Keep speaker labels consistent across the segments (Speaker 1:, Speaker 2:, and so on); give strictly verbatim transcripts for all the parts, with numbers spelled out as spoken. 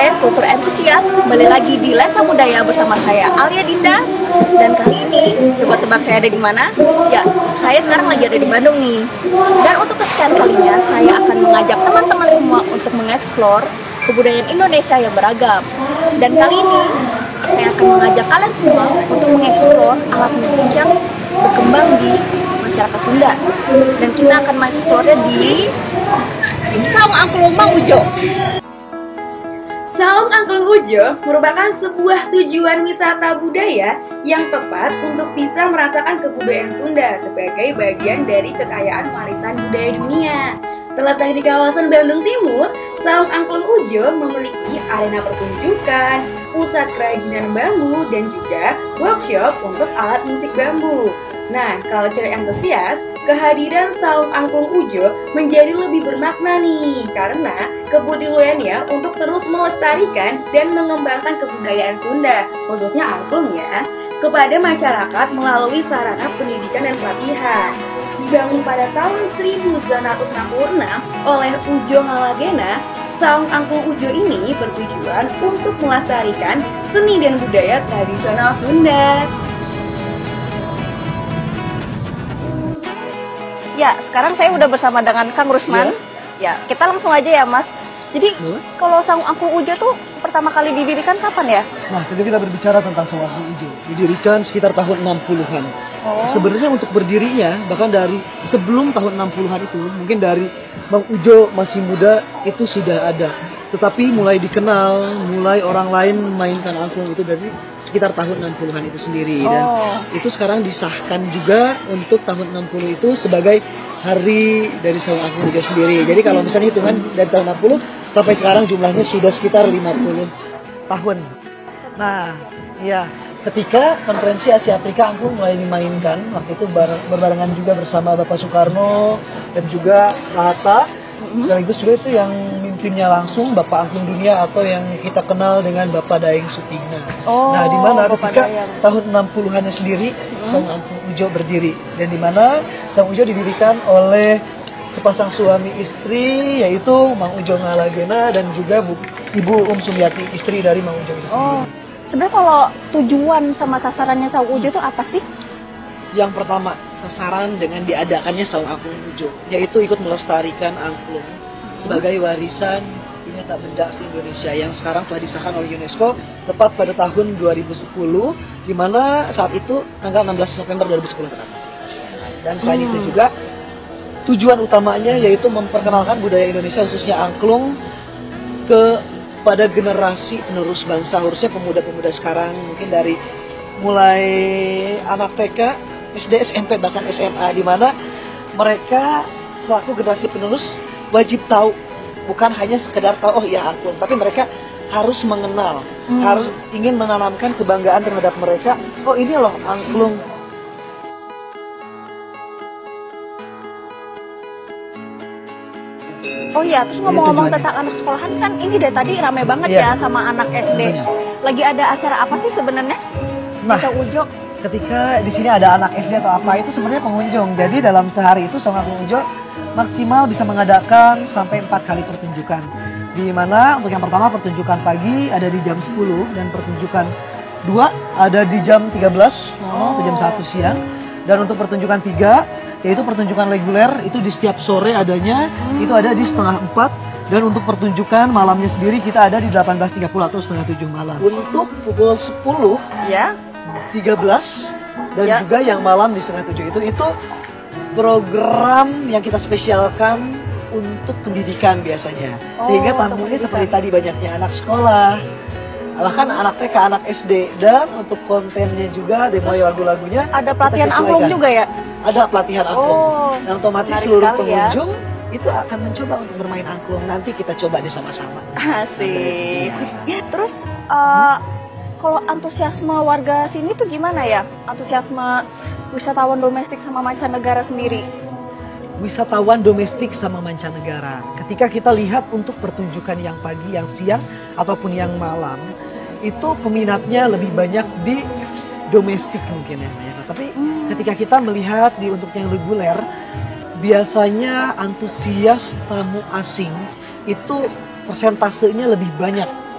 Speaker 1: sore kultur entusias, kembali lagi di Lensa Budaya bersama saya Alia Dinda. Dan kali ini coba tebak saya ada di mana? Ya, saya sekarang lagi ada di Bandung nih. Dan untuk kesekian kalinya saya akan mengajak teman-teman semua untuk mengeksplor kebudayaan Indonesia yang beragam. Dan kali ini saya akan mengajak kalian semua untuk mengeksplor alat musik yang berkembang di masyarakat Sunda. Dan kita akan mengeksplornya di Saung Angklung Mang Ujo.
Speaker 2: Saung Angklung Ujo merupakan sebuah tujuan wisata budaya yang tepat untuk bisa merasakan kebudayaan Sunda sebagai bagian dari kekayaan warisan budaya dunia. Terletak di kawasan Bandung Timur, Saung Angklung Ujo memiliki arena pertunjukan, pusat kerajinan bambu, dan juga workshop untuk alat musik bambu. Nah, kalau cewek antusias, kehadiran Saung Angklung Ujo menjadi lebih bermakna nih, karena kebudayaannya untuk terus melestarikan dan mengembangkan kebudayaan Sunda, khususnya angklung ya, kepada masyarakat melalui sarana pendidikan dan pelatihan. Dibangun pada tahun seribu sembilan ratus enam puluh enam oleh Ujo Ngalagena, Saung Angklung Ujo ini bertujuan untuk melestarikan seni dan budaya tradisional Sunda.
Speaker 1: Ya, sekarang saya udah bersama dengan Kang Rusman. Ya, ya kita langsung aja ya, Mas. Jadi, hmm? kalau Saung Angklung Ujo tuh pertama kali didirikan kapan ya?
Speaker 3: Nah, ketika kita berbicara tentang Saung Angklung Ujo, didirikan sekitar tahun enam puluhan. Oh. Sebenarnya untuk berdirinya, bahkan dari sebelum tahun enam puluhan itu, mungkin dari Mang Ujo masih muda, itu sudah ada. Tetapi mulai dikenal, mulai orang lain memainkan angklung itu dari sekitar tahun enam puluhan itu sendiri. Dan oh. itu sekarang disahkan juga untuk tahun enam puluh itu sebagai hari dari Saung Angklung Ujo sendiri. Jadi kalau misalnya hitungan dari tahun enam puluh sampai sekarang jumlahnya sudah sekitar lima puluh tahun. Nah, ya ketika konferensi Asia Afrika angklung mulai dimainkan, waktu itu berbarengan juga bersama Bapak Soekarno dan juga Pak Hatta. Sekaligus juga itu yang mimpinnya langsung Bapak Angklung Dunia atau yang kita kenal dengan Bapak Daeng Sutigna. Oh, nah, di mana ketika Dayang. Tahun enam puluhannya sendiri hmm. Saung Angklung Ujo berdiri, dan di mana Saung Ujo didirikan oleh sepasang suami istri, yaitu Mang Ujo Ngalagena dan juga Bu, Ibu Um Sumiati, istri dari Mang Ujo itu sendiri.
Speaker 1: Oh, sebenarnya kalau tujuan sama sasarannya Saung Ujo itu apa sih?
Speaker 3: Yang pertama, sasaran dengan diadakannya Saung Angklung Ujo, yaitu ikut melestarikan angklung sebagai warisan dunia tak benda se-Indonesia yang sekarang telah disahkan oleh UNESCO tepat pada tahun dua ribu sepuluh, di mana saat itu tanggal enam belas November dua ribu sepuluh. Dan selain hmm. itu juga tujuan utamanya yaitu memperkenalkan budaya Indonesia khususnya angklung kepada generasi penerus bangsa, harusnya pemuda-pemuda sekarang, mungkin dari mulai anak T K, S D, S M P, bahkan S M A, di mana mereka selaku generasi penerus wajib tahu, bukan hanya sekedar tahu oh ya angklung, tapi mereka harus mengenal, hmm. harus ingin menanamkan kebanggaan terhadap mereka. Oh ini loh angklung.
Speaker 1: Oh iya, terus ngomong-ngomong tentang anak sekolahan kan ini dari tadi rame banget yeah. ya sama anak S D. Lagi ada acara apa sih sebenarnya?
Speaker 3: Nah, Ujo. Ketika di sini ada anak S D atau apa, itu sebenarnya pengunjung. Jadi dalam sehari itu Saung Angklung Ujo maksimal bisa mengadakan sampai empat kali pertunjukan. Di mana untuk yang pertama pertunjukan pagi ada di jam sepuluh dan pertunjukan dua ada di jam tiga belas oh. atau jam satu siang. Dan untuk pertunjukan tiga yaitu pertunjukan reguler itu di setiap sore adanya, hmm. itu ada di setengah empat. Dan untuk pertunjukan malamnya sendiri kita ada di delapan belas tiga puluh atau setengah tujuh malam. Untuk pukul sepuluh ya. tiga belas dan ya. juga yang malam di setengah tujuh itu itu program yang kita spesialkan untuk pendidikan biasanya. Oh, sehingga tamunya seperti tadi banyaknya anak sekolah, bahkan anak T K, anak S D, dan untuk kontennya juga demo lagu-lagunya
Speaker 1: ada pelatihan angklung juga ya?
Speaker 3: Ada pelatihan angklung. Oh, dan otomatis seluruh pengunjung ya. itu akan mencoba untuk bermain angklung. Nanti kita coba deh sama-sama.
Speaker 1: Asik. Terus uh, kalau antusiasme warga sini tuh gimana ya? Antusiasme wisatawan domestik sama mancanegara sendiri?
Speaker 3: Wisatawan domestik sama mancanegara. Ketika kita lihat untuk pertunjukan yang pagi, yang siang, ataupun yang malam, itu peminatnya lebih banyak di domestik mungkin ya. Nah, tapi hmm. ketika kita melihat di untuk yang reguler, biasanya antusias tamu asing itu persentasenya lebih banyak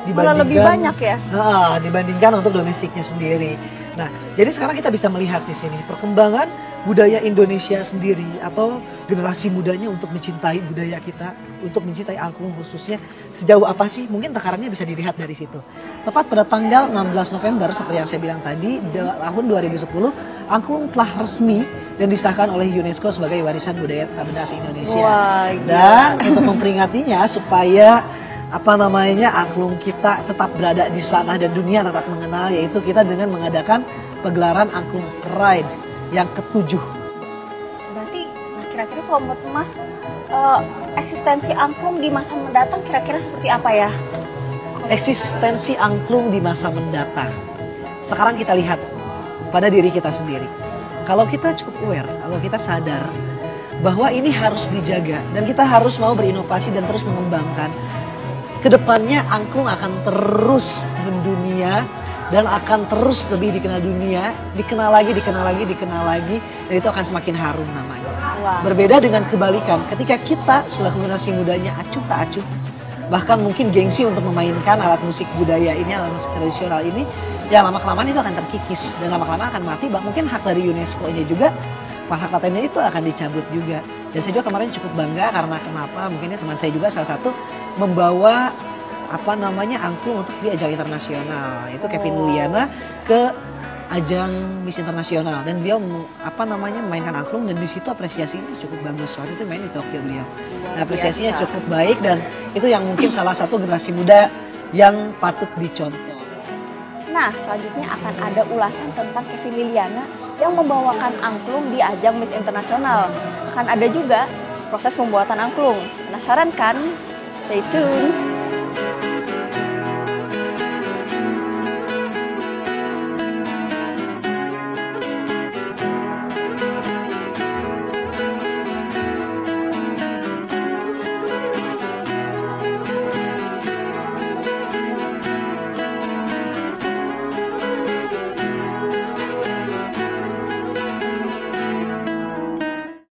Speaker 1: Malah lebih banyak ya?
Speaker 3: Nah, dibandingkan untuk domestiknya sendiri. Nah, jadi sekarang kita bisa melihat di sini perkembangan budaya Indonesia sendiri atau generasi mudanya untuk mencintai budaya kita, untuk mencintai angklung khususnya sejauh apa sih? Mungkin takarannya bisa dilihat dari situ. Tepat pada tanggal enam belas November seperti yang saya bilang tadi, tahun dua ribu sepuluh, angklung telah resmi dan disahkan oleh UNESCO sebagai warisan budaya tak benda asing Indonesia.
Speaker 1: Wah,
Speaker 3: dan untuk memperingatinya supaya apa namanya angklung kita tetap berada di sana dan dunia tetap mengenal, yaitu kita dengan mengadakan pegelaran Angklung Pride yang ketujuh.
Speaker 1: Berarti nah kira-kira kalau menurut Mas uh, eksistensi angklung di masa mendatang kira-kira seperti apa ya?
Speaker 3: Eksistensi angklung di masa mendatang. Sekarang kita lihat pada diri kita sendiri. Kalau kita cukup aware, kalau kita sadar bahwa ini harus dijaga dan kita harus mau berinovasi dan terus mengembangkan. Kedepannya angklung akan terus mendunia dan akan terus lebih dikenal dunia, dikenal lagi, dikenal lagi, dikenal lagi, dan itu akan semakin harum namanya.
Speaker 1: Wah.
Speaker 3: Berbeda dengan kebalikan, ketika kita selaku generasi mudanya acuh tak acuh, bahkan mungkin gengsi untuk memainkan alat musik budaya ini, alat musik tradisional ini, ya lama-kelamaan itu akan terkikis dan lama-kelamaan akan mati. Mungkin hak dari UNESCO ini juga, hak patennya itu akan dicabut juga. Dan saya juga kemarin cukup bangga karena kenapa? Mungkin teman saya juga salah satu membawa apa namanya angklung untuk di ajang internasional. Itu Kevin Liliana ke ajang Miss Internasional dan beliau apa namanya memainkan angklung dan di situ apresiasinya cukup bagus. Waktu itu main di Tokyo beliau. Nah, apresiasinya cukup baik dan itu yang mungkin salah satu generasi muda yang patut dicontoh.
Speaker 1: Nah, selanjutnya akan ada ulasan tentang Kevin Liliana yang membawakan angklung di ajang Miss Internasional. Akan ada juga proses pembuatan angklung. Penasaran kan? Stay tune!